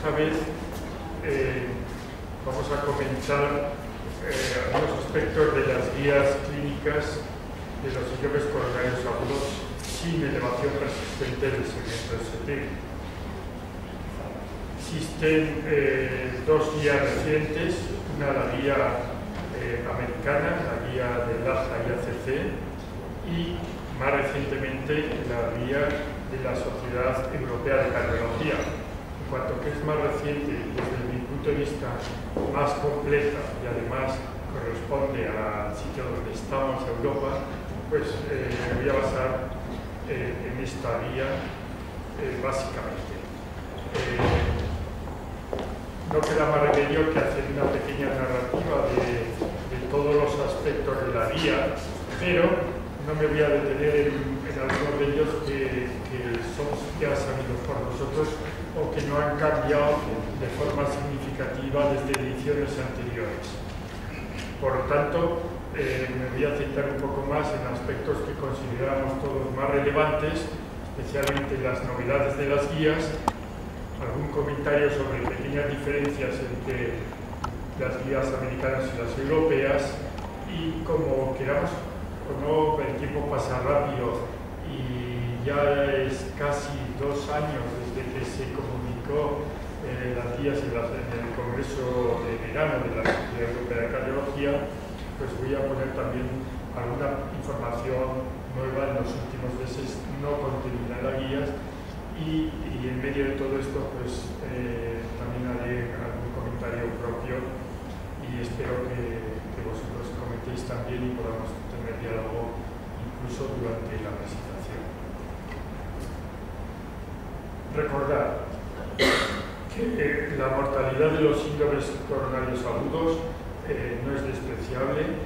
esta vez vamos a comentar algunos aspectos de las guías clínicas de los síndromes coronarios agudos sin elevación persistente del segmento ST. Existen dos guías recientes, una la guía americana, la guía del AJA-IACC, y más recientemente la guía de la Sociedad Europea de Cardiología. En cuanto que es más reciente, desde mi punto de vista más completa y además corresponde al sitio donde estamos, Europa, pues me voy a basar en esta guía básicamente. No queda más remedio que hacer una pequeña narrativa de todos los aspectos de la guía, pero no me voy a detener en algunos de ellos que son ya sabidos por nosotros o que no han cambiado de forma significativa desde ediciones anteriores. Por lo tanto, me voy a centrar un poco más en aspectos que consideramos todos más relevantes, especialmente las novedades de las guías, algún comentario sobre pequeñas diferencias entre las guías americanas y las europeas, y como queramos o no, el tiempo pasa rápido y ya es casi 2 años desde que se comunicó las guías en el Congreso de Verano de la Sociedad Europea de Cardiología, pues voy a poner también alguna información nueva en los últimos meses no contenida en las guías. Y en medio de todo esto, pues también haré algún comentario propio y espero que vosotros comentéis también y podamos tener diálogo incluso durante la presentación. Recordad que la mortalidad de los síndromes coronarios agudos no es despreciable.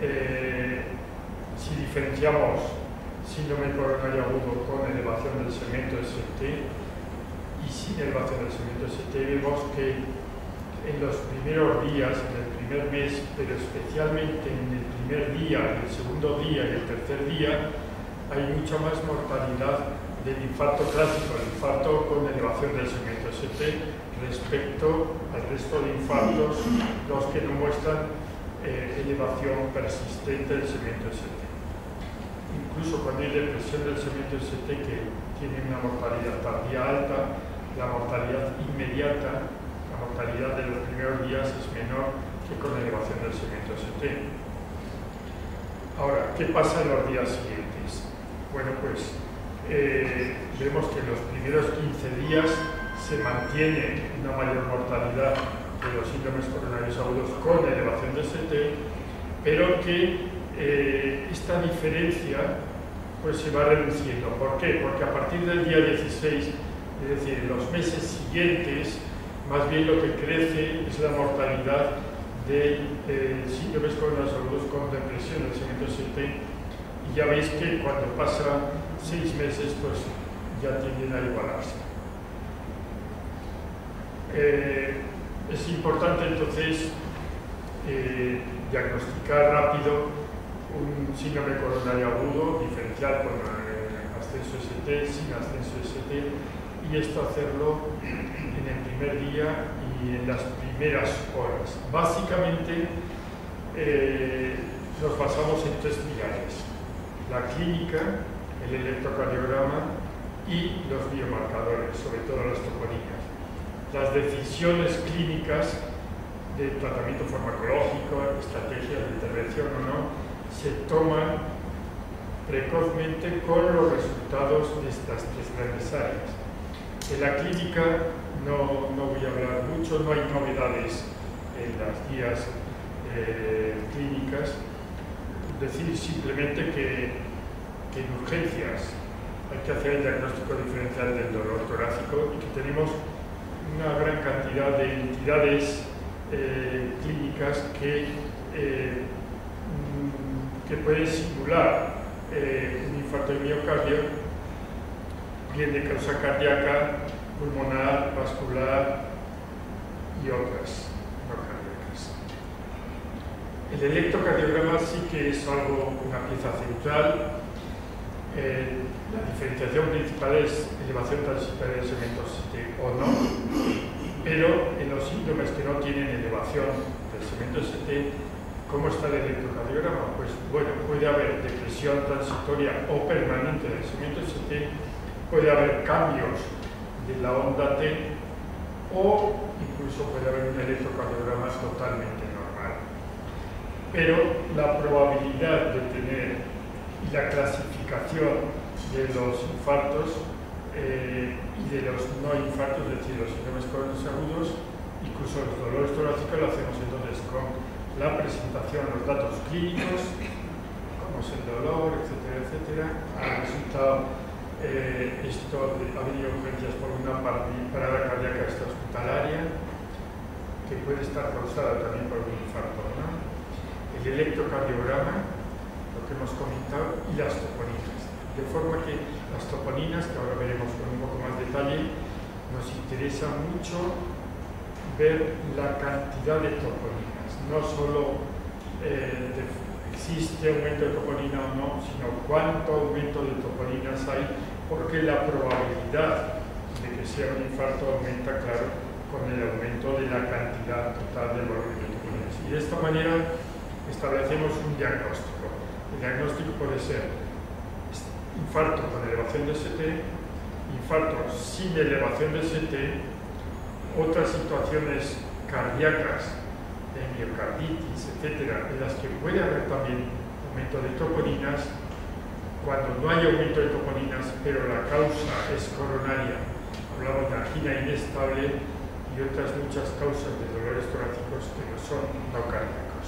Si diferenciamos síndrome coronario agudo con elevación del segmento ST y sin elevación del segmento ST, vemos que en los primeros días, en el primer mes, pero especialmente en el primer día, en el segundo día y el tercer día, hay mucha más mortalidad del infarto clásico, el infarto con elevación del segmento ST, respecto al resto de infartos, los que no muestran elevación persistente del segmento ST. Incluso cuando hay depresión del segmento ST que tiene una mortalidad tardía alta, la mortalidad inmediata, la mortalidad de los primeros días es menor que con la elevación del segmento ST. Ahora, ¿qué pasa en los días siguientes? Bueno, pues vemos que en los primeros 15 días se mantiene una mayor mortalidad de los síndromes coronarios agudos con elevación del ST, pero que esta diferencia pues se va reduciendo. ¿Por qué? Porque a partir del día 16, es decir, en los meses siguientes, más bien lo que crece es la mortalidad de síndromes coronarios agudos con depresión del segmento ST, y ya veis que cuando pasa 6 meses pues ya tienden a igualarse. Es importante entonces diagnosticar rápido un síndrome coronario agudo, diferencial con ascenso ST, sin ascenso ST, y esto hacerlo en el primer día y en las primeras horas. Básicamente nos basamos en 3 pilares: la clínica, el electrocardiograma y los biomarcadores, sobre todo las toponinas. Las decisiones clínicas de tratamiento farmacológico, estrategia de intervención o no, se toman precozmente con los resultados de estas 3 grandes áreas. En la clínica no voy a hablar mucho, no hay novedades en las guías clínicas. Decir simplemente que en urgencias hay que hacer el diagnóstico diferencial del dolor torácico y que tenemos una gran cantidad de entidades clínicas que pueden simular un infarto de miocardio, bien de causa cardíaca, pulmonar, vascular y otras no cardíacas. El electrocardiograma sí que es una pieza central. La diferenciación principal es elevación transitoria de segmentos ST o no. pero en los síndromes que no tienen elevación del segmento ST, ¿cómo está el electrocardiograma? Pues bueno, puede haber depresión transitoria o permanente del segmento ST, puede haber cambios de la onda T o incluso puede haber un electrocardiograma totalmente normal. Pero la probabilidad de tener y la clasificación de los infartos y de los no infartos, es decir, los síndromes coronares agudos, incluso los dolores torácicos, lo hacemos entonces con la presentación, los datos clínicos, como es el dolor, etcétera, etcétera. Ha resultado ha venido urgencias por una parada cardíaca extrahospitalaria, que puede estar causada también por un infarto, ¿no? El electrocardiograma, lo que hemos comentado, y las toponinas. De forma que las toponinas, que ahora veremos con un poco más detalle, nos interesa mucho ver la cantidad de toponinas, no solo existe aumento de toponina o no, sino cuánto aumento de toponinas hay, porque la probabilidad de que sea un infarto aumenta, claro, con el aumento de la cantidad total del volumen de toponinas. Y de esta manera establecemos un diagnóstico. El diagnóstico puede ser infarto con elevación de ST, infarto sin elevación de ST, otras situaciones cardíacas, de miocarditis, etcétera, en las que puede haber también aumento de toponinas, cuando no hay aumento de toponinas, pero la causa es coronaria, hablamos de angina inestable y otras muchas causas de dolores torácicos que no son no cardíacos.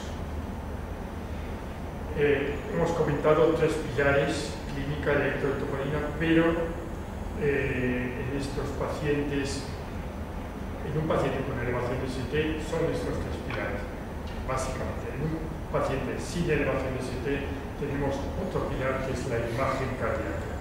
Hemos comentado tres pilares: clínica, electrotoponina, pero en estos pacientes, en un paciente con elevación de ST, son estos tres pilares, básicamente. En un paciente sin elevación de ST tenemos otro pilar que es la imagen cardíaca.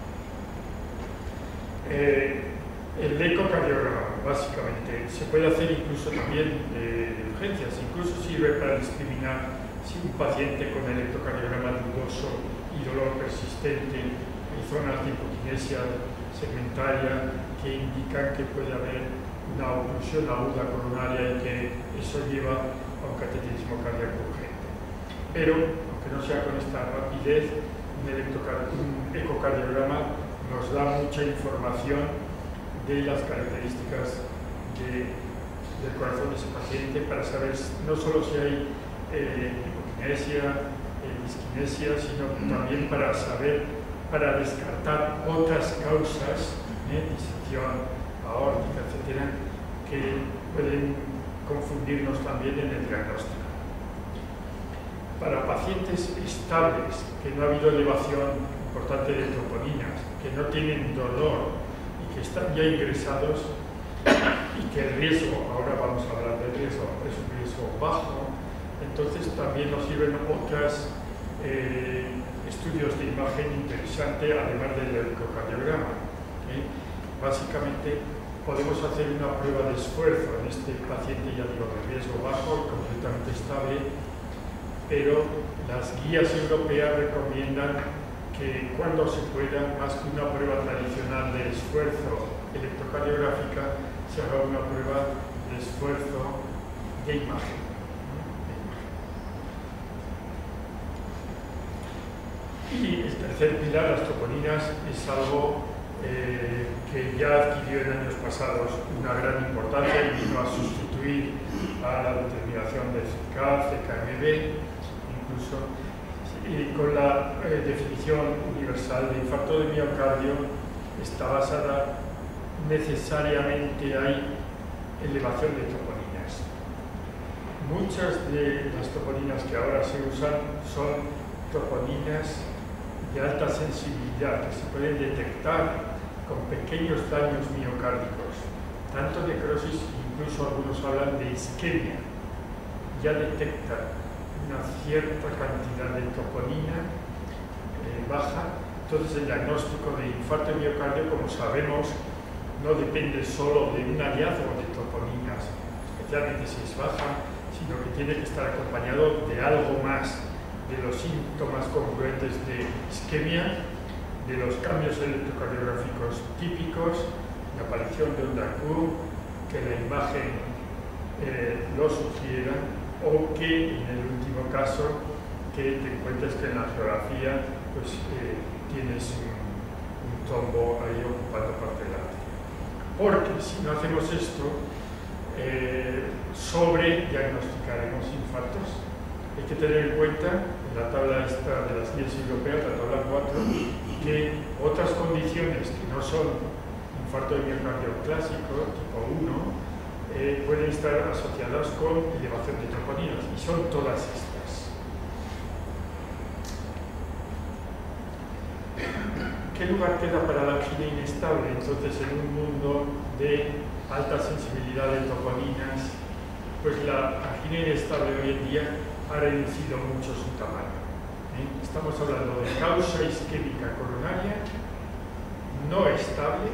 El ecocardiograma, básicamente, se puede hacer incluso también de urgencias, incluso sirve para discriminar si un paciente con electrocardiograma dudoso y dolor persistente en zonas de hipoquinesia segmentaria que indican que puede haber una oclusión aguda coronaria y que eso lleva a un cateterismo cardíaco urgente. Pero, aunque no sea con esta rapidez, un ecocardiograma nos da mucha información de las características del corazón de ese paciente para saber no solo si hay hipoquinesia, disquinesia, sino también para saber, para descartar otras causas, disección aórtica, etcétera, que pueden confundirnos también en el diagnóstico. Para pacientes estables, que no ha habido elevación importante de toponinas, que no tienen dolor y que están ya ingresados y que el riesgo, ahora vamos a hablar del riesgo, es un riesgo bajo, entonces también nos sirven otros estudios de imagen interesante, además del ecocardiograma. Básicamente, podemos hacer una prueba de esfuerzo en este paciente, ya digo, de riesgo bajo, completamente estable, pero las guías europeas recomiendan que cuando se pueda, más que una prueba tradicional de esfuerzo electrocardiográfica, se haga una prueba de esfuerzo de imagen. Y el tercer pilar, las toponinas, es algo que ya adquirió en años pasados una gran importancia y vino a sustituir a la determinación de CK, CKMB, incluso con la definición universal de infarto de miocardio. Está basada necesariamente, hay elevación de toponinas. Muchas de las toponinas que ahora se usan son toponinas de alta sensibilidad que se pueden detectar con pequeños daños miocárdicos, tanto necrosis, incluso algunos hablan de isquemia. Ya detecta una cierta cantidad de toponina baja. Entonces el diagnóstico de infarto de miocardio, como sabemos, no depende solo de un hallazgo de toponinas, especialmente si es baja, sino que tiene que estar acompañado de algo más, de los síntomas congruentes de isquemia, de los cambios electrocardiográficos típicos, la aparición de onda Q, que la imagen lo sugiera, o que en el último caso que te encuentres que en la geografía pues, tienes un trombo ahí ocupando parte de la arteria. Porque si no hacemos esto, sobrediagnosticaremos infartos. Hay que tener en cuenta, en la tabla esta de las guías europeas, la tabla 4, que otras condiciones que no son infarto de miocardio clásico, tipo 1, pueden estar asociadas con elevación de troponinas, y son todas estas. ¿Qué lugar queda para la angina inestable? Entonces, en un mundo de alta sensibilidad de troponinas, pues la angina inestable hoy en día ha reducido mucho su tamaño. Estamos hablando de causa isquémica coronaria no estable,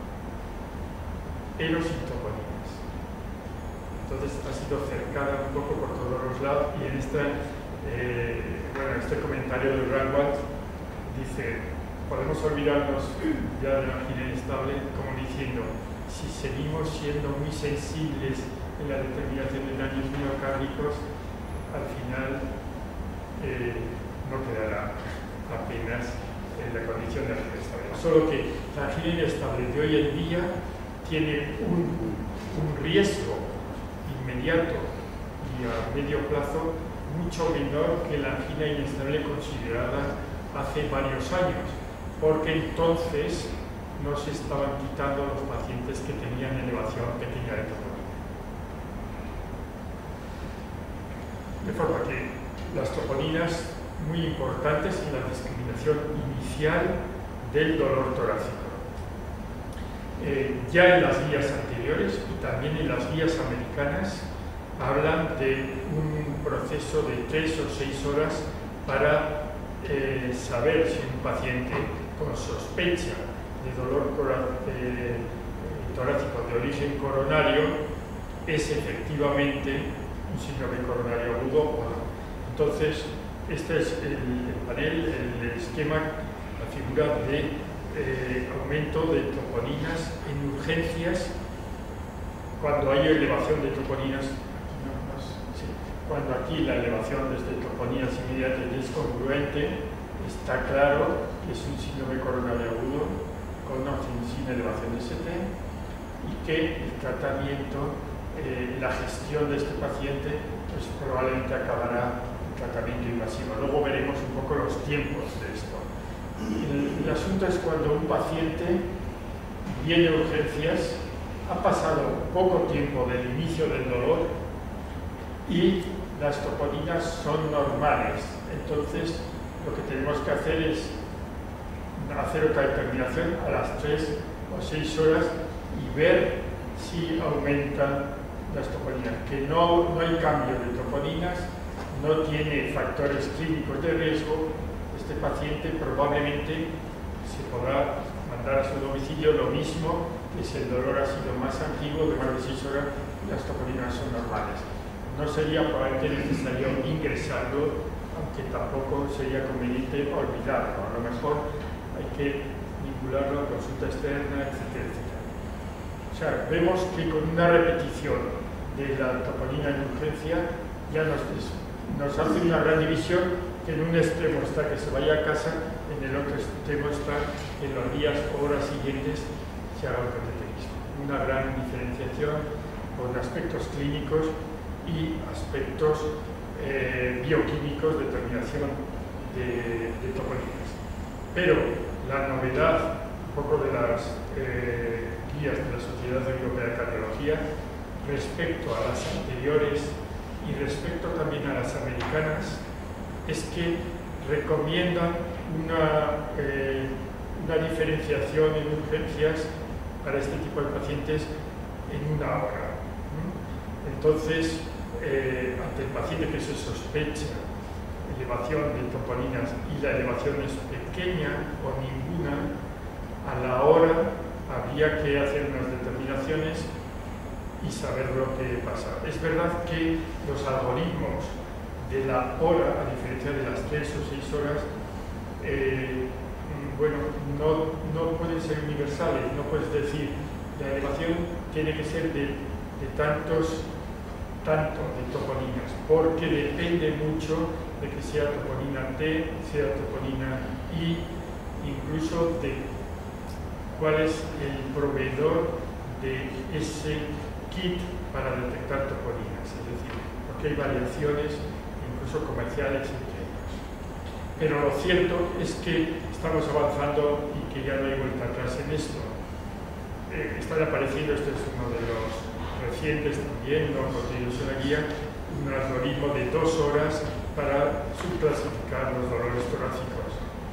pero sin troponinas. Entonces ha sido cercada un poco por todos los lados, y en este comentario de Ranwat dice: podemos olvidarnos ya de la angina inestable, como diciendo, si seguimos siendo muy sensibles en la determinación de daños miocárdicos, al final no quedará apenas en la condición de angina estable. Solo que la angina inestable de hoy en día tiene un riesgo inmediato y a medio plazo mucho menor que la angina inestable considerada hace varios años, porque entonces no se estaban quitando los pacientes que tenían elevación pequeña de troponina. De forma que las troponinas muy importantes en la discriminación inicial del dolor torácico. Ya en las guías anteriores y también en las guías americanas hablan de un proceso de 3 o 6 horas para saber si un paciente con sospecha de dolor torácico de origen coronario es efectivamente un síndrome coronario agudo o no. Entonces, este es el panel, el esquema, la figura de aumento de troponinas en urgencias cuando hay elevación de troponinas. Cuando aquí la elevación desde troponinas inmediatas es congruente, está claro que es un síndrome coronario agudo con o sin elevación de ST, y que el tratamiento, la gestión de este paciente, pues probablemente acabará en tratamiento invasivo. Luego veremos un poco los tiempos de esto. El asunto es cuando un paciente viene a urgencias, ha pasado poco tiempo del inicio del dolor y las troponinas son normales. Entonces, lo que tenemos que hacer es hacer otra determinación a las 3 o 6 horas y ver si aumentan las troponinas. Que no hay cambio de troponinas, no tiene factores clínicos de riesgo, este paciente probablemente se podrá mandar a su domicilio, lo mismo que si el dolor ha sido más antiguo, de más de 6 horas, las troponinas son normales. No sería probablemente necesario ingresarlo, aunque tampoco sería conveniente olvidarlo. A lo mejor hay que vincularlo a consulta externa, etcétera, etcétera. O sea, vemos que con una repetición de la troponina en urgencia ya nos hace una gran división, que en un extremo está que se vaya a casa, en el otro extremo está que en los días o horas siguientes se haga un cateterismo. Una gran diferenciación con aspectos clínicos y aspectos bioquímicos de determinación de troponinas. Pero la novedad, un poco de las guías de la Sociedad Europea de Cardiología, respecto a las anteriores y respecto también a las americanas, es que recomiendan una diferenciación en urgencias para este tipo de pacientes en 1 hora. Entonces, ante el paciente que se sospecha elevación de troponinas y la elevación es pequeña o ninguna, a la hora habría que hacer unas determinaciones y saber lo que pasa. Es verdad que los algoritmos de la hora, a diferencia de las 3 o 6 horas, bueno, no pueden ser universales. No puedes decir La elevación tiene que ser de tanto de toponinas, porque depende mucho de que sea toponina T, sea toponina I, incluso de cuál es el proveedor de ese kit para detectar toponinas, es decir, porque hay variaciones incluso comerciales entre ellos. Pero lo cierto es que estamos avanzando y que ya no hay vuelta atrás en esto. Están apareciendo, este es uno de los recientes también, no contenidos en la guía, un algoritmo de 2 horas para subclasificar los dolores torácicos.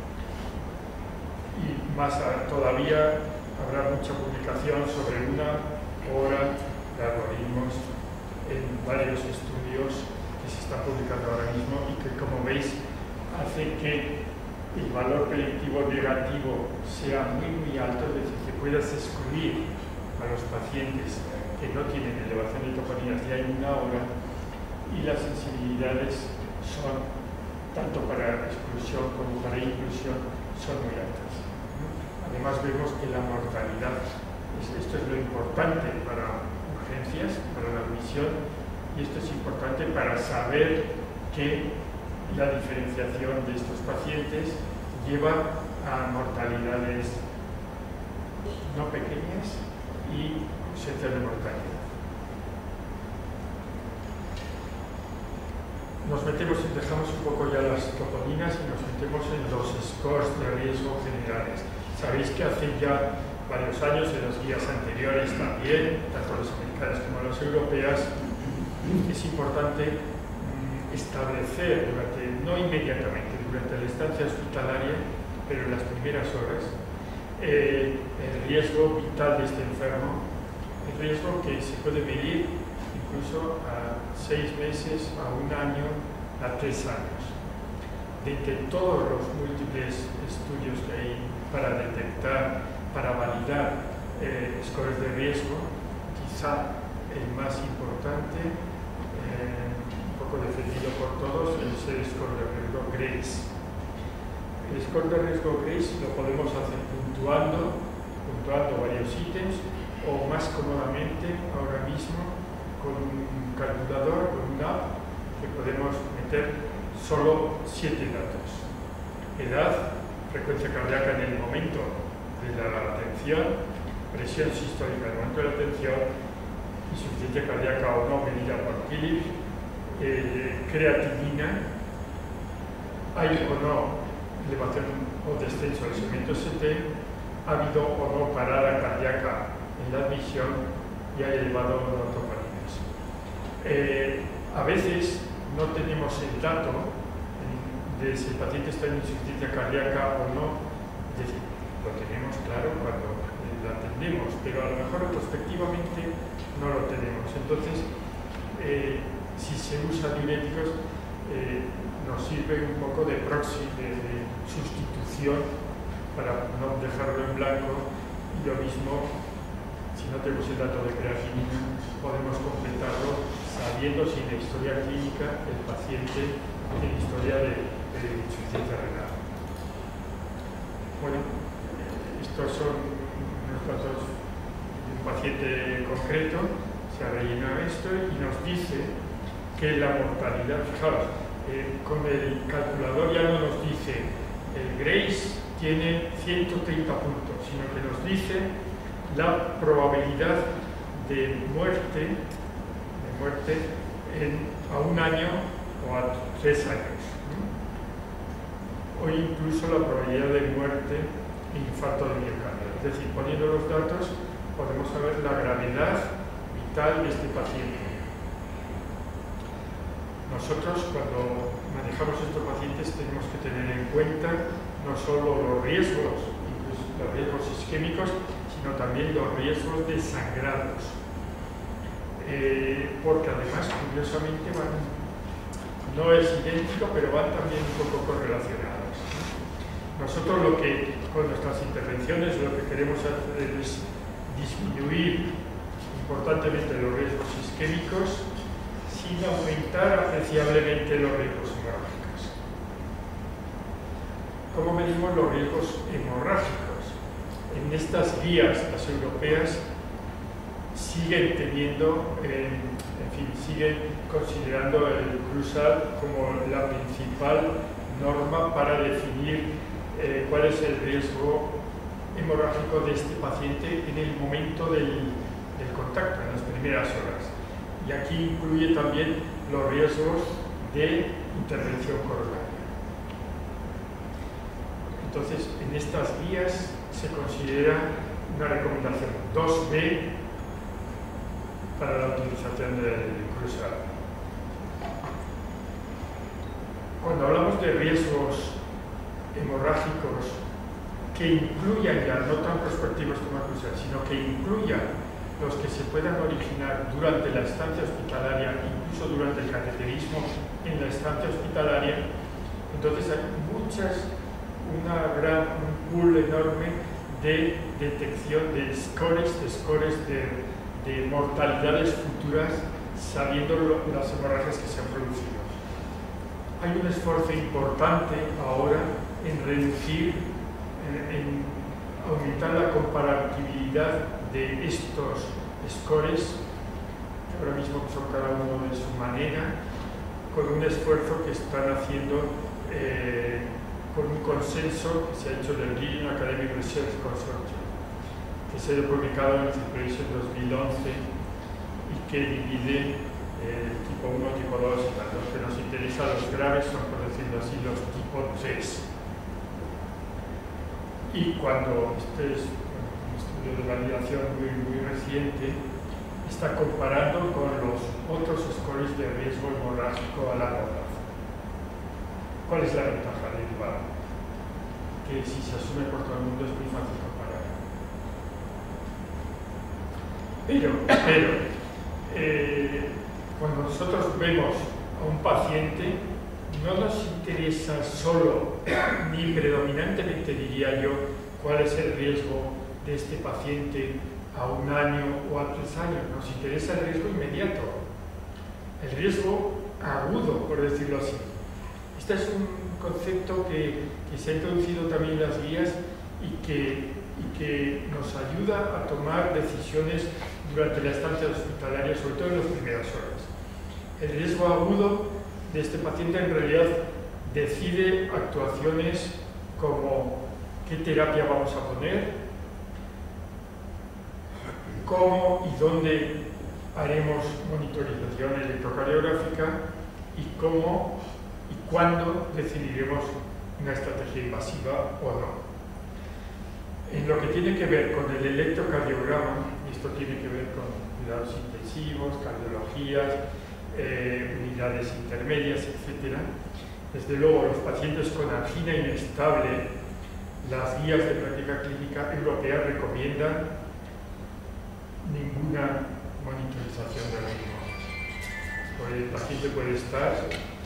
Y más todavía habrá mucha publicación sobre 1 hora de algoritmos en varios estudios que se están publicando ahora mismo y que, como veis, hace que el valor predictivo negativo sea muy alto, es decir, que puedas excluir a los pacientes que no tienen elevación de toponinas ya en 1 hora, y las sensibilidades son, tanto para exclusión como para inclusión, son muy altas. Además vemos que la mortalidad, esto es lo importante para urgencias, para la admisión, y esto es importante para saber que la diferenciación de estos pacientes lleva a mortalidades no pequeñas y ausencia de mortalidad. Dejamos un poco ya las toponinas y nos metemos en los scores de riesgo generales. Sabéis que hace ya varios años, en las guías anteriores también, tanto las americanas como las europeas, es importante establecer no inmediatamente, durante la estancia hospitalaria, pero en las primeras horas, el riesgo vital de este enfermo, el riesgo que se puede medir incluso a 6 meses, a 1 año, a 3 años. De entre todos los múltiples estudios que hay para detectar, para validar scores de riesgo, quizá el más importante, un poco defendido por todos, es el score de riesgo GRACE. El score de riesgo GRACE lo podemos hacer puntuando varios ítems, o más cómodamente ahora mismo con un calculador, con una app, que podemos meter solo 7 datos: edad, frecuencia cardíaca en el momento de la atención, presión sistólica en el momento de la atención, insuficiencia cardíaca o no medida por Philips, creatinina, hay o no elevación o descenso del segmento ST, ha habido o no parada cardíaca en la admisión y hay elevado o no toponinas. A veces no tenemos el dato de si el paciente está en insuficiencia cardíaca o no, es decir, lo tenemos claro cuando lo atendemos, pero a lo mejor retrospectivamente no lo tenemos. Entonces, si se usan diuréticos, nos sirve un poco de proxy, de sustitución, para no dejarlo en blanco, y lo mismo, si no tenemos el dato de creatinina, podemos completarlo sabiendo si en la historia clínica el paciente tiene historia de insuficiencia renal. Bueno, estos son unos datos de un paciente concreto, se ha rellenado esto y nos dice que la mortalidad, fijaos, con el calculador ya no nos dice el GRACE tiene 130 puntos, sino que nos dice la probabilidad de muerte a 1 año o a 3 años, ¿no? O incluso la probabilidad de muerte e infarto de miocardio. Es decir, poniendo los datos podemos saber la gravedad vital de este paciente. Nosotros, cuando manejamos estos pacientes, tenemos que tener en cuenta no solo los riesgos, incluso los riesgos isquémicos, sino también los riesgos de sangrados. Porque además, curiosamente, no es idéntico, pero van también un poco correlacionados. Nosotros con nuestras intervenciones, lo que queremos hacer es disminuir importantemente los riesgos isquémicos sin aumentar apreciablemente los riesgos hemorrágicos. ¿Cómo medimos los riesgos hemorrágicos? En estas guías, las europeas, siguen teniendo, en fin, siguen considerando el CRUSAD como la principal norma para definir cuál es el riesgo hemorrágico de este paciente en el momento del contacto, en las primeras horas. Y aquí incluye también los riesgos de intervención coronaria. Entonces, en estas guías se considera una recomendación 2B para la utilización del CRUSAD. Cuando hablamos de riesgos hemorrágicos que incluyan ya, no tan prospectivos como el CRUSAD, sino que incluyan los que se puedan originar durante la estancia hospitalaria, incluso durante el cateterismo en la estancia hospitalaria, entonces hay un pool enorme de detección de scores de mortalidades futuras, sabiendo las hemorragias que se han producido. Hay un esfuerzo importante ahora en reducir, en aumentar la comparabilidad de estos scores, que ahora mismo son cada uno de su manera, con un esfuerzo que están haciendo con un consenso que se ha hecho del Leading Academic Research Consortium, que se ha publicado en Circulation 2011 y que divide tipo 1, tipo 2 y tal. Los que nos interesan, los graves, son, por decirlo así, los tipo 3. Y cuando este es un estudio de validación muy reciente, está comparando con los otros scores de riesgo hemorrágico a largo plazo. ¿Cuál es la ventaja derivada? Que si se asume por todo el mundo es muy fácil comparar. Pero cuando nosotros vemos a un paciente, no nos interesa solo, ni predominantemente diría yo, cuál es el riesgo de este paciente a 1 año o a 3 años. Nos interesa el riesgo inmediato, el riesgo agudo, por decirlo así. Este es un concepto que se ha introducido también en las guías y que nos ayuda a tomar decisiones durante la estancia hospitalaria, sobre todo en las primeras horas. El riesgo agudo de este paciente en realidad decide actuaciones como qué terapia vamos a poner, cómo y dónde haremos monitorización electrocardiográfica y cómo y cuándo decidiremos una estrategia invasiva o no. En lo que tiene que ver con el electrocardiograma, y esto tiene que ver con cuidados intensivos, cardiologías, unidades intermedias, etc. Desde luego, los pacientes con angina inestable, las guías de práctica clínica europeas recomiendan ninguna monitorización del ritmo. El paciente puede estar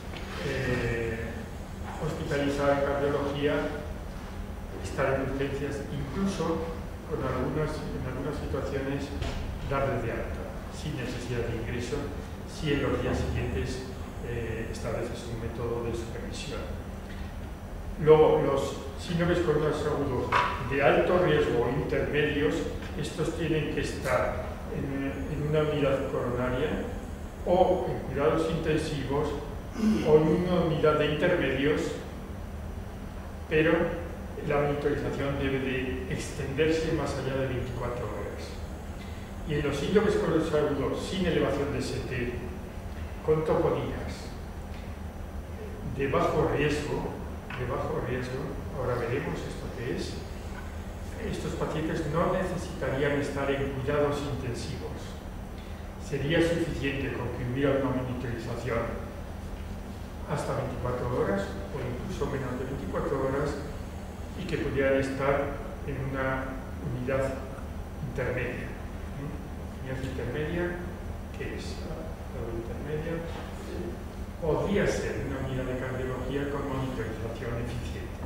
hospitalizado en cardiología, estar en urgencias, incluso en algunas situaciones darle de alta, sin necesidad de ingreso, si en los días siguientes estableces un método de supervisión. Luego, los síndromes coronares agudos de alto riesgo o intermedios, estos tienen que estar en una unidad coronaria o en cuidados intensivos o en una unidad de intermedios, pero la monitorización debe de extenderse más allá de 24 horas. Y en los síndromes coronares agudos sin elevación de ST, con toponías de bajo riesgo, ahora veremos esto que es, estos pacientes no necesitarían estar en cuidados intensivos. Sería suficiente con que hubiera una monitorización hasta 24 horas o incluso menos de 24 horas y que pudieran estar en una unidad intermedia. Unidad intermedia, ¿qué es? La intermedia podría ser una unidad de cardiología con monitorización eficiente.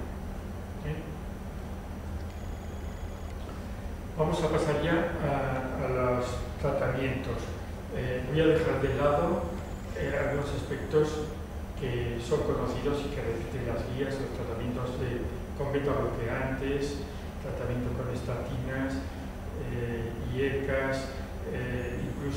Vamos a pasar ya a los tratamientos. Voy a dejar de lado algunos aspectos que son conocidos y que repiten las guías, los tratamientos con beta bloqueantes, tratamiento con estatinas, IECAS,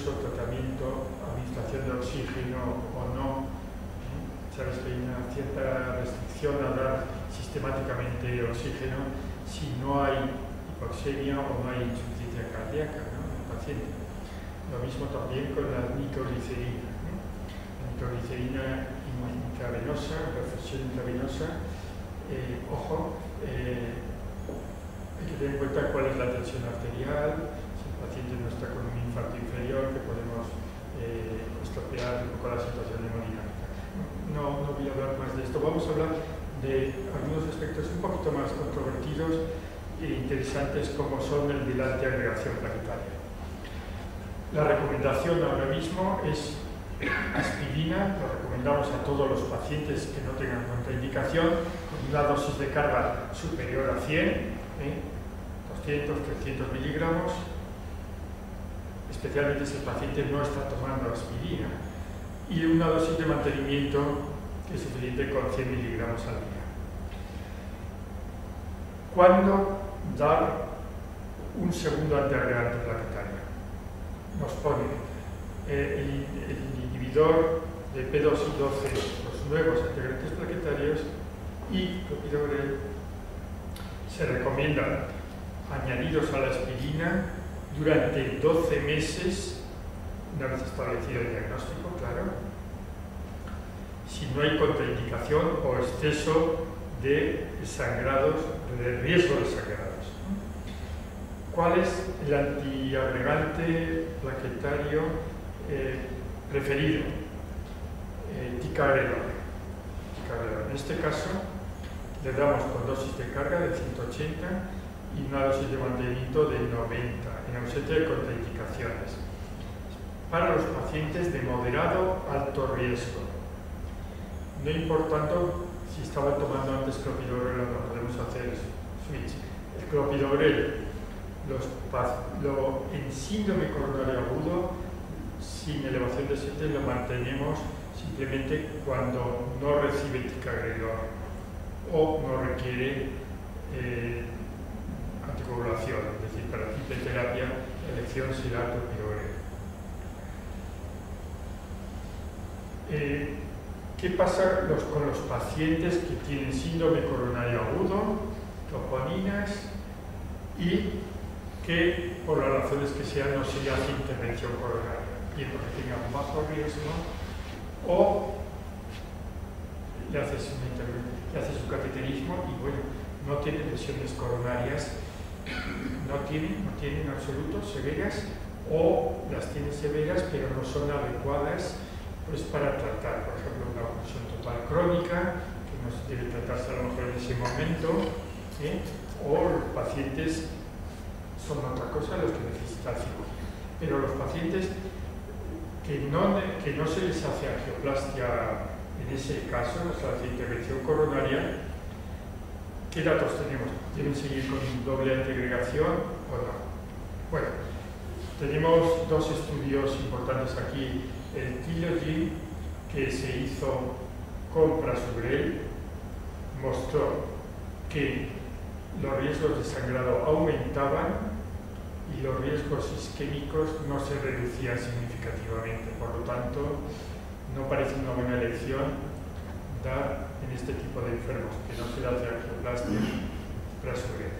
uso, tratamiento, administración de oxígeno o no. Sabes que hay una cierta restricción a dar sistemáticamente oxígeno si no hay hipoxemia o no hay insuficiencia cardíaca, ¿no?, en el paciente. Lo mismo también con la nitroglicerina. La nitroglicerina intravenosa, perfusión intravenosa, ojo, hay que tener en cuenta cuál es la tensión arterial, si el paciente no está con un infarto inferior, que podemos estropear un poco la situación hemodinámica. No voy a hablar más de esto. Vamos a hablar de algunos aspectos un poquito más controvertidos e interesantes, como son el de la antiagregación plaquetaria. La recomendación ahora mismo es aspirina. Lo recomendamos a todos los pacientes que no tengan contraindicación, con una dosis de carga superior a 100, 200, 300 miligramos, especialmente si el paciente no está tomando aspirina, y una dosis de mantenimiento que es suficiente con 100 miligramos al día. ¿Cuándo dar un segundo antiagregante plaquetario? Nos pone el inhibidor de P2 y 12, los nuevos antiagregantes plaquetarios, y clopidogrel se recomienda añadidos a la aspirina durante 12 meses, una vez establecido el diagnóstico, claro, si no hay contraindicación o exceso de sangrados, de riesgo de sangrados. ¿Cuál es el antiagregante plaquetario preferido? Ticagrelor. En este caso, le damos con dosis de carga de 180 y una dosis de mantenimiento de 90, en ausencia de contraindicaciones, para los pacientes de moderado alto riesgo. No importando si estaban tomando antes clopidogrel o no, podemos hacer switch. El clopidogrel, en síndrome coronario agudo, sin elevación de ST, lo mantenemos simplemente cuando no recibe ticagrelor o no requiere anticoagulación, es decir, para triple terapia la elección será clopidogrel. ¿Qué pasa con los pacientes que tienen síndrome coronario agudo, toponinas, y que por las razones que sean no se le hace intervención coronaria, bien porque tengan un bajo riesgo o le hace su cateterismo y bueno, no tiene lesiones coronarias, no tienen en absoluto severas, o las tienen severas pero no son adecuadas pues para tratar, por ejemplo, una oclusión total crónica, que no se debe tratarse a lo mejor en ese momento, o los pacientes son otra cosa los que necesitan cirugía. Pero los pacientes que no se les hace angioplastia en ese caso, no se hace intervención coronaria, ¿qué datos tenemos? ¿Deben seguir con doble antiagregación o no? Bueno, tenemos dos estudios importantes aquí. El Trilogy, que se hizo con prasugrel, mostró que los riesgos de sangrado aumentaban y los riesgos isquémicos no se reducían significativamente. Por lo tanto, no parece una buena elección dar en este tipo de enfermos que no se le hace angioplastia prasugrel.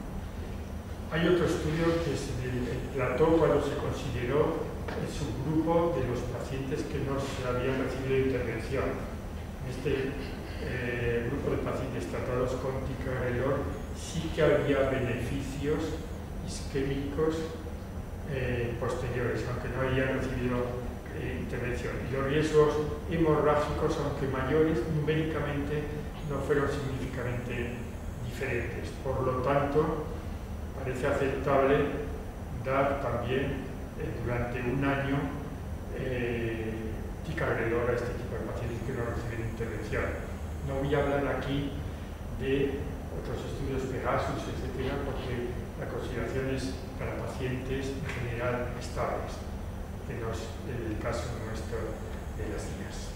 Hay otro estudio que se trató cuando se consideró el subgrupo de los pacientes que no se habían recibido intervención. En este grupo de pacientes tratados con ticagrelor sí que había beneficios isquémicos posteriores, aunque no habían recibido intervención. Y los riesgos hemorrágicos, aunque mayores, numéricamente no fueron significativamente diferentes. Por lo tanto, parece aceptable dar también durante un año ticagrelor a este tipo de pacientes que no reciben intervención. No voy a hablar aquí de otros estudios Pegasus, etcétera, porque la consideración es para pacientes en general estables, que no es el caso nuestro de las días.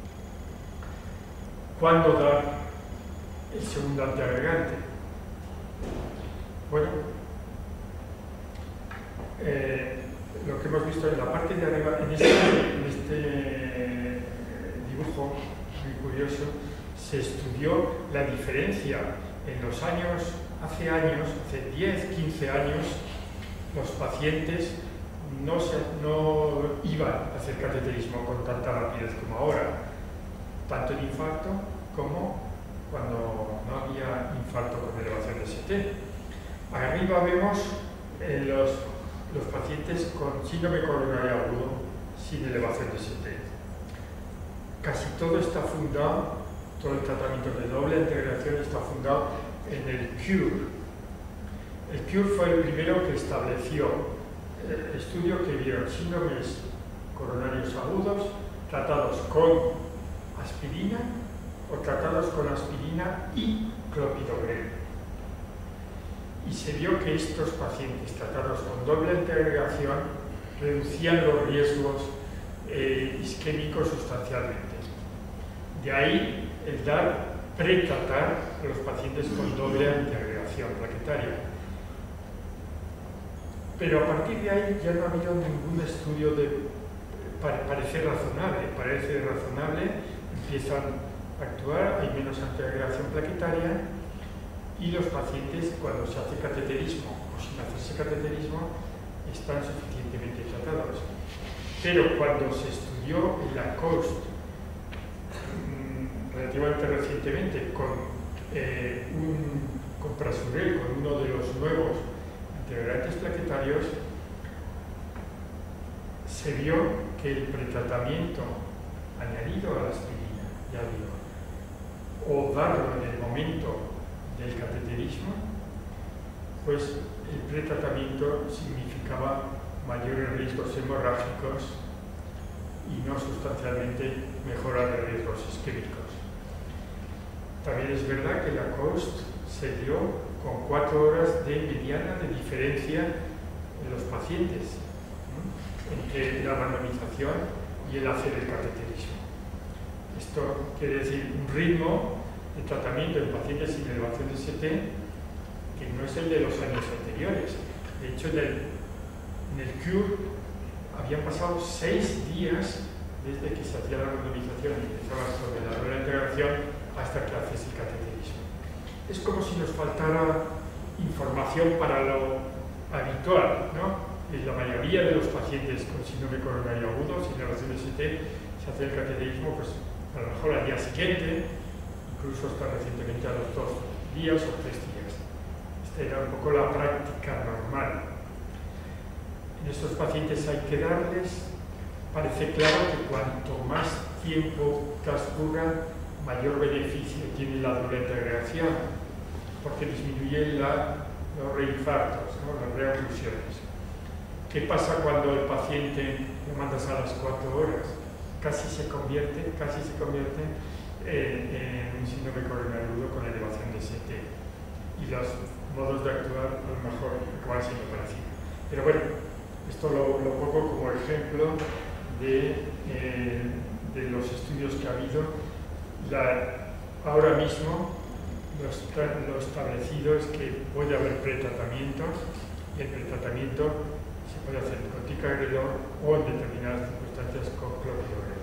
¿Cuándo dar el segundo antiagregante? Bueno, lo que hemos visto en la parte de arriba, en este dibujo muy curioso, se estudió la diferencia en los años, hace 10, 15 años, los pacientes no iban a hacer cateterismo con tanta rapidez como ahora, tanto en infarto como cuando no había infarto con elevación de ST. Arriba vemos los pacientes con síndrome coronario agudo sin elevación de ST. Casi todo está fundado, todo el tratamiento de doble integración está fundado en el CURE. El CURE fue el primero que estableció el estudio que vieron síndromes coronarios agudos tratados con aspirina o tratados con aspirina y clopidogrel. Y se vio que estos pacientes tratados con doble integración reducían los riesgos isquémicos sustancialmente. De ahí el pretratar a los pacientes con doble integración plaquetaria. Pero a partir de ahí ya no ha habido ningún estudio parece razonable, empiezan a actuar, hay menos antiagregación plaquetaria y los pacientes cuando se hace cateterismo o sin hacerse cateterismo están suficientemente tratados. Pero cuando se estudió en la COAST relativamente recientemente con Prasugrel, con uno de los nuevos integrantes plaquetarios, se vio que el pretratamiento añadido a la aspirina, ya digo, o darlo en el momento del cateterismo, pues el pretratamiento significaba mayores riesgos hemorrágicos y no sustancialmente mejora de riesgos isquémicos. También es verdad que la COAST se dio con 4 horas de mediana de diferencia en los pacientes, entre la randomización y el hacer el cateterismo. Esto quiere decir un ritmo de tratamiento en pacientes sin elevación de ST que no es el de los años anteriores. De hecho, en el CURE habían pasado 6 días desde que se hacía la randomización y empezaba sobre la doble integración hasta que haces el cateterismo. Es como si nos faltara información para lo habitual, ¿no? Y la mayoría de los pacientes con síndrome coronario agudo, sin elevación de ST, se hace el cateterismo pues, a lo mejor al día siguiente, incluso hasta recientemente a los 2 días o 3 días. Esta era un poco la práctica normal. En estos pacientes hay que darles, parece claro que cuanto más tiempo transcurra, mayor beneficio tiene la doble integración, porque disminuye los reinfartos, ¿no? Las reoclusiones. ¿Qué pasa cuando el paciente lo mandas a las 4 horas? Casi se convierte en un síndrome coronario agudo con elevación de ST. Y los modos de actuar a lo mejor acaban siendo parecidos. Pero bueno, esto lo pongo como ejemplo de los estudios que ha habido. Ahora mismo lo establecido es que puede haber pretratamiento y el pretratamiento se puede hacer con ticagrelor o en determinadas circunstancias con clopidogrel.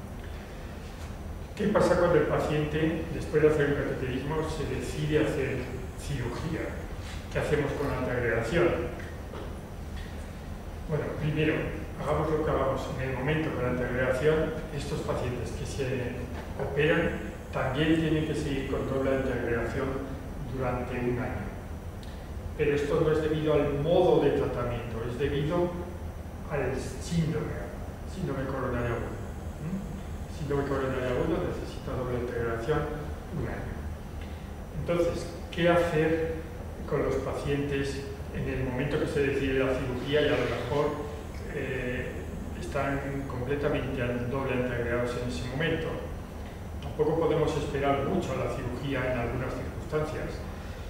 ¿Qué pasa cuando el paciente, después de hacer el cateterismo, se decide hacer cirugía? ¿Qué hacemos con la antiagregación? Bueno, primero, hagamos lo que hagamos en el momento con la antiagregación, estos pacientes que se operan también tienen que seguir con doble antiagregación durante un año. Pero esto no es debido al modo de tratamiento, es debido al síndrome coronario agudo. Síndrome coronario agudo necesita doble integración un año. Entonces, ¿qué hacer con los pacientes en el momento que se decide la cirugía y a lo mejor están completamente doble integrados en ese momento? Tampoco podemos esperar mucho a la cirugía en algunas circunstancias.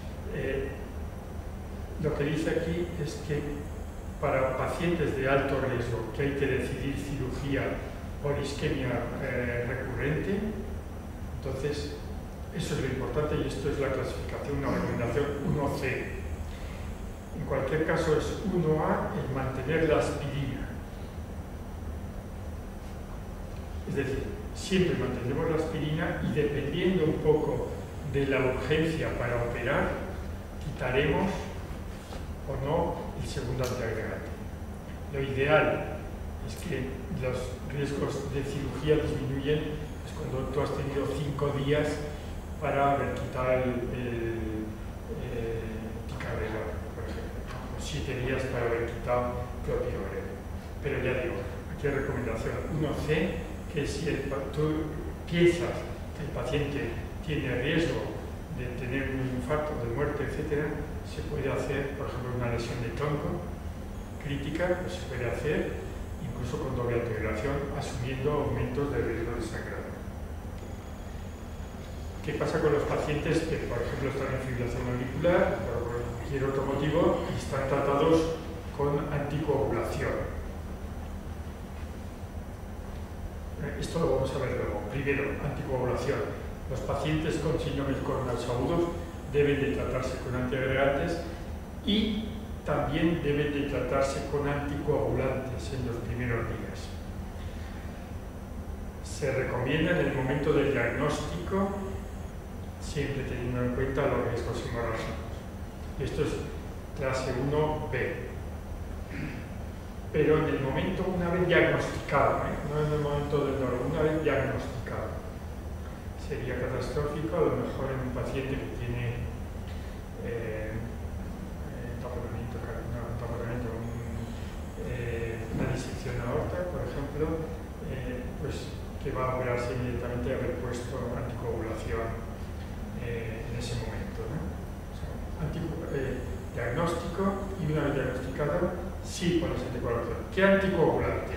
Lo que dice aquí es que para pacientes de alto riesgo que hay que decidir cirugía por isquemia recurrente, entonces eso es lo importante y esto es la clasificación, una recomendación 1C. En cualquier caso es 1A el mantener la aspirina. Es decir, siempre mantendremos la aspirina y dependiendo un poco de la urgencia para operar, quitaremos o no el segundo antiagregante. Lo ideal es que los riesgos de cirugía disminuyen pues, cuando tú has tenido 5 días para haber quitado el ticagrelor, por ejemplo, o 7 días para haber quitado clopidogrel. Pero ya digo, aquí hay recomendación 1C, que si tú piensas que el paciente tiene riesgo de tener un infarto, de muerte, etc., se puede hacer, por ejemplo, una lesión de tronco crítica, pues se puede hacer incluso con doble antiagregación, asumiendo aumentos de riesgo de sangrado. ¿Qué pasa con los pacientes que, por ejemplo, están en fibrilación auricular o por cualquier otro motivo y están tratados con anticoagulación? Esto lo vamos a ver luego. Primero, anticoagulación. Los pacientes con síndromes coronarios agudos deben de tratarse con antiagregantes y también deben de tratarse con anticoagulantes en los primeros días. Se recomienda en el momento del diagnóstico, siempre teniendo en cuenta los riesgos hemorrágicos. Esto es clase 1B. Pero en el momento, una vez diagnosticado, no en el momento del dolor, una vez diagnosticado, sería catastrófico, a lo mejor en un paciente que tiene una disección aorta, por ejemplo, pues que va a operarse inmediatamente haber puesto anticoagulación en ese momento, ¿no? O sea, diagnóstico y una vez diagnosticado, sí pones anticoagulación. ¿Qué anticoagulante?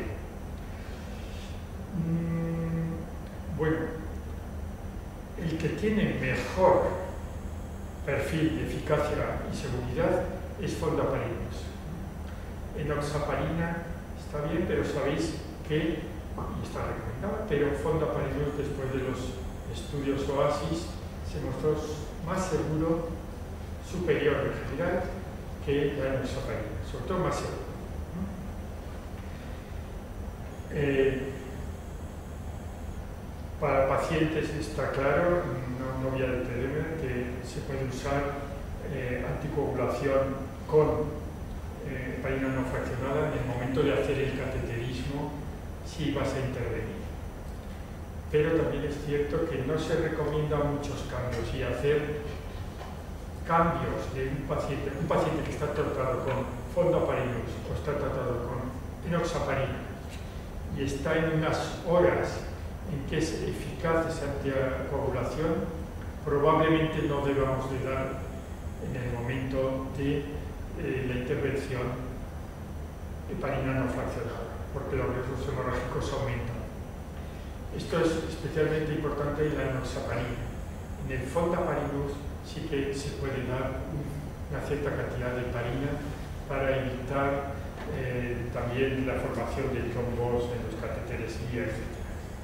Bueno, el que tiene mejor perfil de eficacia y seguridad es fondaparinux. Enoxaparina está bien, pero sabéis que, y está recomendada, pero fondaparinux después de los estudios OASIS se mostró más seguro, superior en general, que la enoxaparina, sobre todo más seguro. Para pacientes está claro, no voy a detenerme, que se puede usar anticoagulación con heparina no fraccionada en el momento de hacer el cateterismo si vas a intervenir. Pero también es cierto que no se recomienda muchos cambios y hacer cambios de un paciente que está tratado con fondaparinux o está tratado con enoxaparina y está en unas horas en que es eficaz esa anticoagulación, probablemente no debamos de dar en el momento de la intervención heparina no fraccionada, porque los riesgos hemorrágicos aumentan. Esto es especialmente importante en la enoxaparina. En el fondaparinux sí que se puede dar una cierta cantidad de heparina para evitar también la formación de trombos en los catéteres guía, etc.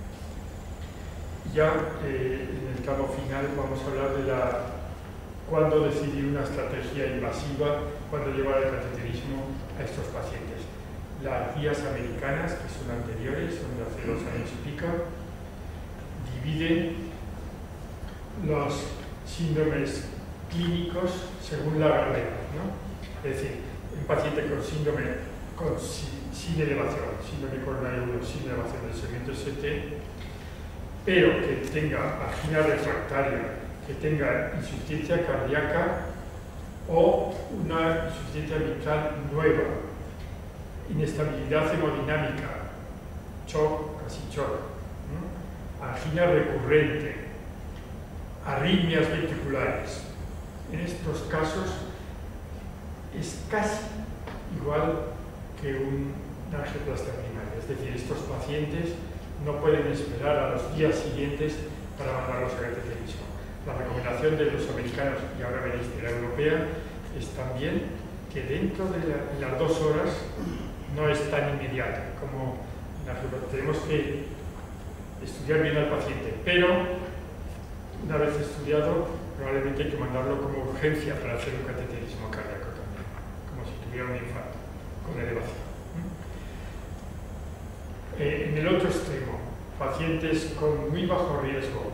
Ya en el tramo final vamos a hablar de cuándo decidir una estrategia invasiva, cuándo llevar el cateterismo a estos pacientes. Las guías americanas, que son anteriores, son de hace 2 años y pico, dividen los síndromes clínicos según la gravedad, ¿no? Es decir, un paciente con síndrome sin elevación, síndrome coronario sin elevación del segmento ST, pero que tenga angina refractaria, que tenga insuficiencia cardíaca o una insuficiencia mitral nueva, inestabilidad hemodinámica, shock, casi shock, angina recurrente, arritmias ventriculares. En estos casos es casi igual que una angioplastia primaria, es decir, estos pacientes no pueden esperar a los días siguientes para mandarlos a cateterismo. La recomendación de los americanos, y ahora veréis de la europea, es también que dentro de las 2 horas no es tan inmediata como tenemos que estudiar bien al paciente, pero una vez estudiado probablemente hay que mandarlo como urgencia para hacer un cateterismo cardíaco también, como si tuviera un infarto con elevación. En el otro extremo, pacientes con muy bajo riesgo.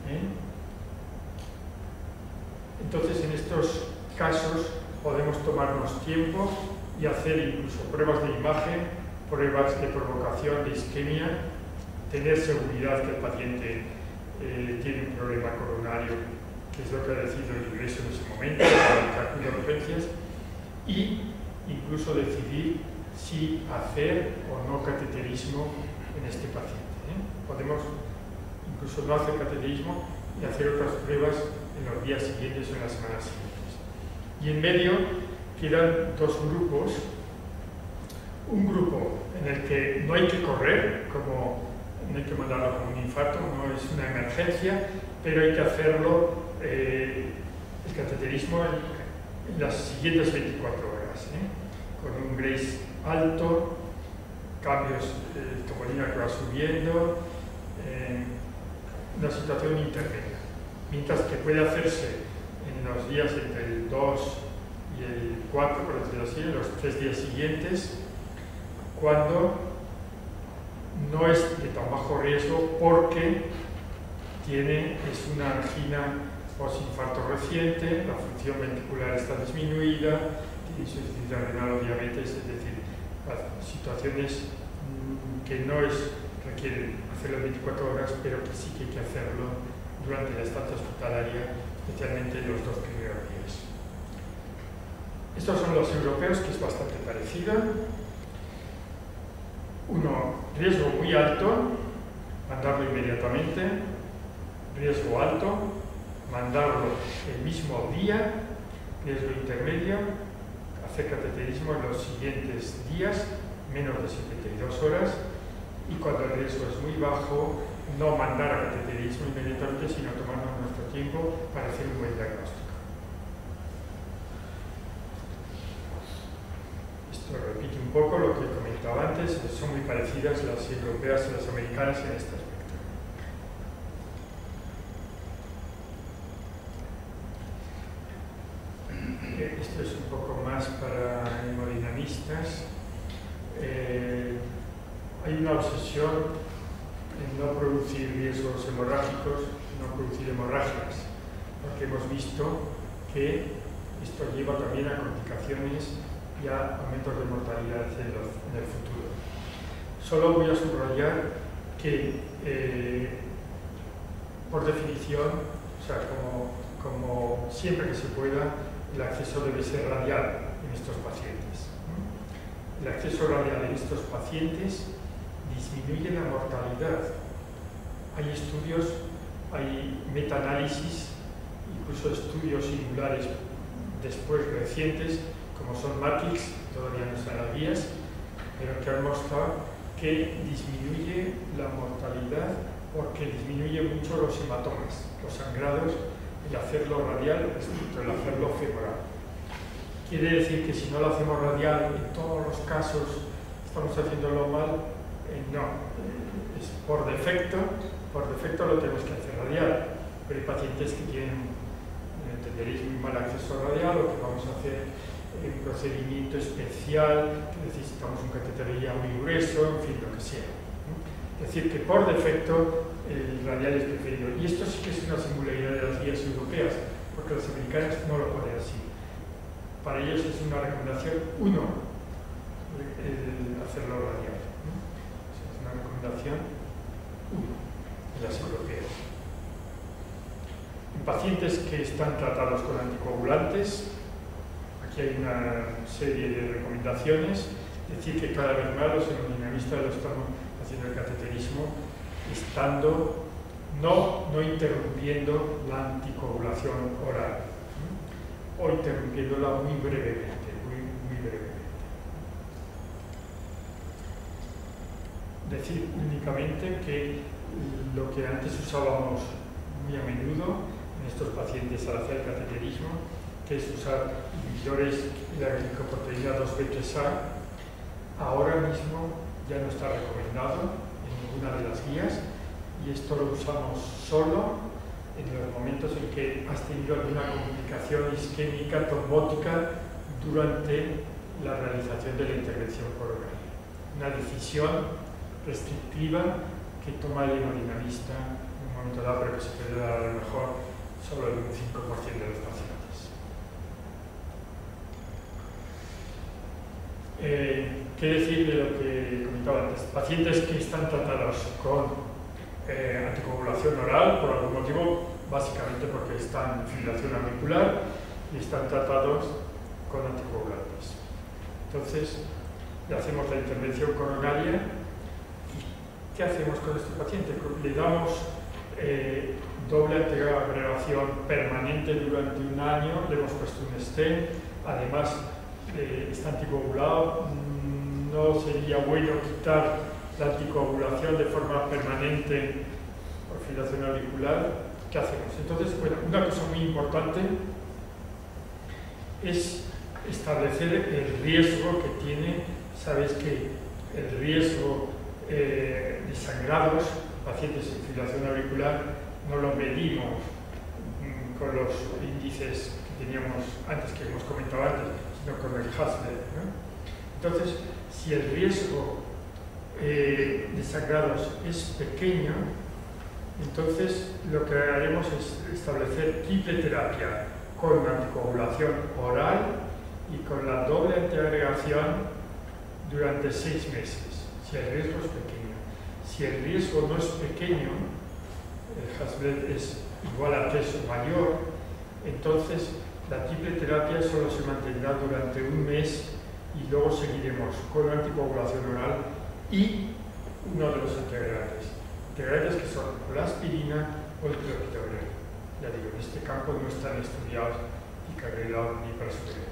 Entonces, en estos casos podemos tomarnos tiempo y hacer incluso pruebas de imagen, pruebas de provocación de isquemia, tener seguridad que el paciente tiene un problema coronario, que es lo que ha decidido el ingreso en ese momento, que acude a urgencias, y incluso decidir si hacer o no cateterismo en este paciente. Podemos incluso no hacer cateterismo y hacer otras pruebas en los días siguientes o en las semanas siguientes. Y en medio quedan dos grupos. Un grupo en el que no hay que correr, como no hay que mandarlo como un infarto, no es una emergencia, pero hay que hacerlo, el cateterismo en las siguientes 24 horas, con un Grace alto, cambios de troponina que va subiendo, una situación intermedia. Mientras que puede hacerse en los días entre el 2 y el 4, por decirlo así, en los 3 días siguientes, cuando no es de tan bajo riesgo porque es una angina postinfarto reciente, la función ventricular está disminuida, tiene insuficiencia renal o diabetes, es decir, situaciones que no requieren hacerlo en 24 horas, pero que sí que hay que hacerlo durante la estancia hospitalaria, especialmente en los 2 primeros días. Estos son los europeos, que es bastante parecido. Uno, riesgo muy alto, mandarlo inmediatamente. Riesgo alto, mandarlo el mismo día. Riesgo intermedio, hacer cateterismo en los siguientes días, menos de 72 horas. Y cuando el riesgo es muy bajo, no mandar a cateterismo inmediatamente, sino tomarnos nuestro tiempo para hacer un buen diagnóstico. Esto repite un poco lo que comentaba antes, son muy parecidas las europeas y las americanas en este aspecto. Esto es un poco más para hemodinamistas. Hay una obsesión en no producir riesgos hemorrágicos, no producir hemorragias, porque hemos visto que esto lleva también a complicaciones y a aumentos de mortalidad en el futuro. Solo voy a subrayar que, por definición, o sea, como siempre que se pueda, el acceso debe ser radial en estos pacientes. El acceso radial en estos pacientes disminuye la mortalidad. Hay estudios, hay metaanálisis, incluso estudios singulares después recientes, como son Matrix, todavía no están las guías, pero que han mostrado que disminuye la mortalidad porque disminuye mucho los hematomas, los sangrados, el hacerlo radial respecto al hacerlo femoral. Quiere decir que si no lo hacemos radial, en todos los casos estamos haciéndolo mal. No, es por defecto lo tenemos que hacer radial, pero hay pacientes que tienen, entenderéis, muy mal acceso radial, o que vamos a hacer un procedimiento especial, que necesitamos un catéter ya muy grueso, en fin, lo que sea. Es decir, que por defecto el radial es preferido. Y esto sí que es una singularidad de las guías europeas, porque los americanos no lo ponen así. Para ellos es una recomendación, hacerlo radial. Es una recomendación, de las europeas. En pacientes que están tratados con anticoagulantes, aquí hay una serie de recomendaciones. Es decir, que cada vez más los hemodinamistas lo estamos haciendo el cateterismo, estando no interrumpiendo la anticoagulación oral, o interrumpiéndola muy brevemente, muy brevemente. Decir únicamente que lo que antes usábamos muy a menudo en estos pacientes al hacer cateterismo, que es usar inhibidores de la glicoproteína 2B3A, ahora mismo ya no está recomendado en ninguna de las guías, y esto lo usamos solo en los momentos en que has tenido alguna complicación isquémica trombótica durante la realización de la intervención coronaria. Una decisión restrictiva que toma el hemodinamista en un momento dado, pero que se puede dar a lo mejor solo en un 5% de los pacientes. ¿Qué decir de lo que comentaba antes? Pacientes que están tratados con anticoagulación oral, por algún motivo, básicamente porque están en fibrilación auricular y están tratados con anticoagulantes. Entonces, le hacemos la intervención coronaria. ¿Qué hacemos con este paciente? Le damos doble antiagregación permanente durante un año, le hemos puesto un stent, además está anticoagulado. No sería bueno quitar la anticoagulación de forma permanente por fibrilación auricular. ¿Qué hacemos? Entonces, bueno, una cosa muy importante es establecer el riesgo que tiene. Sabéis que el riesgo de sangrados, pacientes en fibrilación auricular, no lo medimos con los índices que teníamos antes, que hemos comentado antes, sino con el Hasler, ¿no? Entonces, si el riesgo de sangrados es pequeño, entonces lo que haremos es establecer triple terapia con anticoagulación oral y con la doble antiagregación durante 6 meses, si el riesgo es pequeño. Si el riesgo no es pequeño, el Hasler es igual a 3 o mayor, entonces la triple terapia solo se mantendrá durante un mes y luego seguiremos con la anticoagulación oral y uno de los antiagregantes. Antiagregantes que son o la aspirina o el clopidogrel. Ya digo, en este campo no están estudiados ni carrelado ni prasugrel.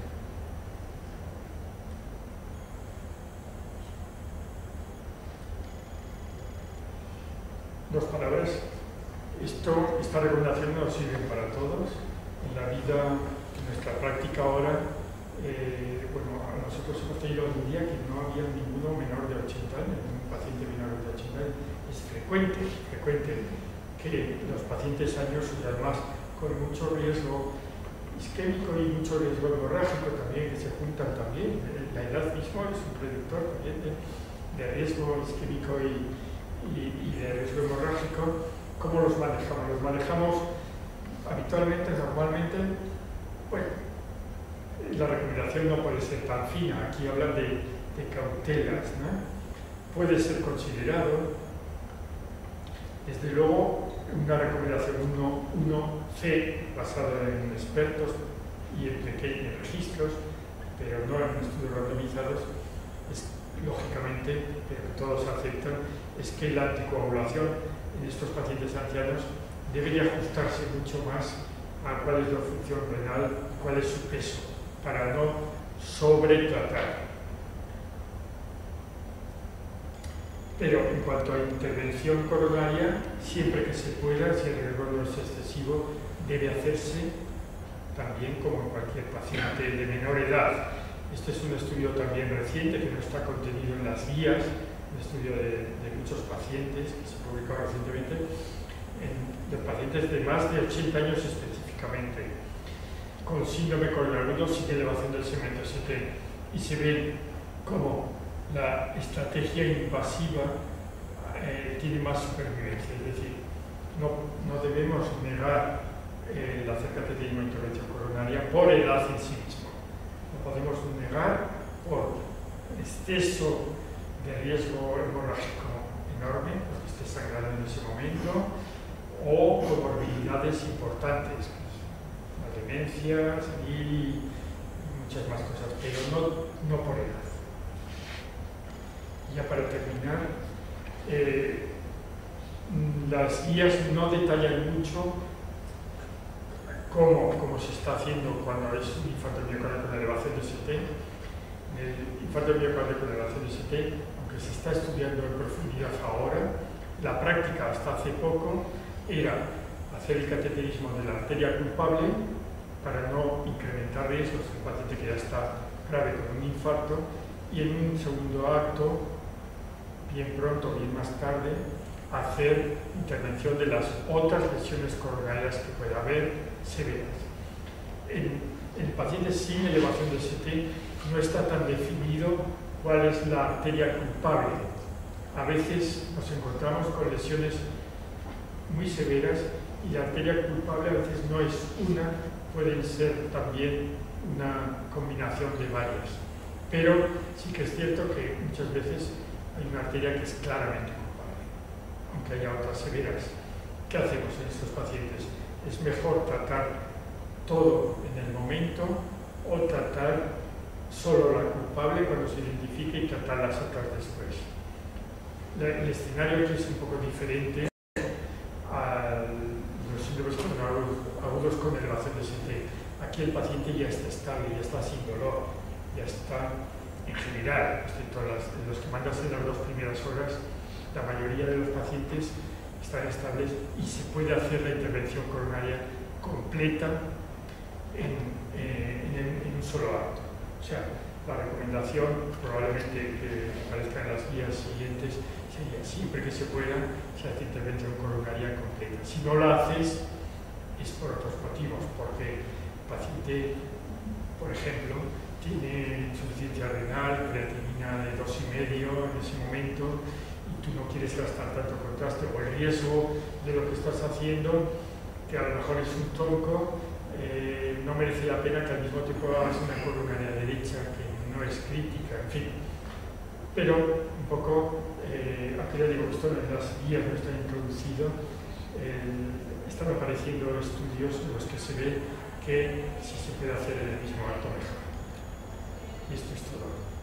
Dos palabras. Esta recomendación no sirve para todos. En la vida, en nuestra práctica ahora, bueno, nosotros hemos tenido un día que no había ninguno menor de 80 años, un paciente menor de 80 años. Es frecuente que los pacientes años, y además con mucho riesgo isquémico y mucho riesgo hemorrágico también, que se juntan también. La edad mismo es un predictor también de riesgo isquémico y de riesgo hemorrágico. ¿Cómo los manejamos? Los manejamos habitualmente, normalmente, bueno, la recomendación no puede ser tan fina. Aquí hablan de cautelas, ¿no? Puede ser considerado, desde luego, una recomendación 1C basada en expertos y en pequeños registros, pero no en estudios randomizados, es lógicamente, pero que todos aceptan, es que la anticoagulación en estos pacientes ancianos debería ajustarse mucho más a cuál es la función renal, cuál es su peso, para no sobretratar. Pero en cuanto a intervención coronaria, siempre que se pueda, si el riesgo no es excesivo, debe hacerse también como en cualquier paciente de menor edad. Este es un estudio también reciente que no está contenido en las guías, un estudio de muchos pacientes que se publicó recientemente, en los pacientes de más de 80 años específicamente, con síndrome coronario sin elevación del segmento ST, y se ve como la estrategia invasiva tiene más supervivencia, es decir, no debemos negar la certeza de una intervención coronaria por edad en sí mismo. No podemos negar por exceso de riesgo hemorrágico enorme, porque esté sangrando en ese momento, o comorbilidades importantes, la demencia y muchas más cosas, pero no por edad. Ya para terminar, las guías no detallan mucho cómo se está haciendo cuando es un infarto miocardio con elevación de ST. El infarto miocardio con elevación de ST, aunque se está estudiando en profundidad ahora, la práctica hasta hace poco era hacer el cateterismo de la arteria culpable para no incrementar riesgos en el paciente que ya está grave con un infarto, y en un segundo acto, bien pronto, bien más tarde, hacer intervención de las otras lesiones coronarias que pueda haber severas. En el paciente sin elevación de ST no está tan definido cuál es la arteria culpable. a veces nos encontramos con lesiones muy severas y la arteria culpable a veces no es una, pueden ser también una combinación de varias. Pero sí que es cierto que muchas veces hay una arteria que es claramente culpable, aunque haya otras severas. ¿Qué hacemos en estos pacientes? ¿Es mejor tratar todo en el momento o tratar solo la culpable cuando se identifique y tratar las otras después? El escenario aquí es un poco diferente a los síndromes agudos con elevación de ST. Aquí el paciente ya está estable, ya está sin dolor, ya está en general, excepto los que mandas en las 2 primeras horas, la mayoría de los pacientes están estables y se puede hacer la intervención coronaria completa en un solo acto. O sea, la recomendación, probablemente que aparezca en las guías siguientes, sería siempre que se pueda, se hace intervención coronaria completa. Si no la haces, es por otros motivos, porque el paciente, por ejemplo, tiene insuficiencia renal, creatinina de 2,5 en ese momento, y tú no quieres gastar tanto contraste, o el riesgo de lo que estás haciendo, que a lo mejor es un tronco, no merece la pena que al mismo tiempo hagas una coronaria derecha que no es crítica, en fin. Pero un poco, aquí ya digo, esto en las guías no está introducido, están apareciendo estudios en los que se ve que si se puede hacer en el mismo acto mejor. Y esto es todo.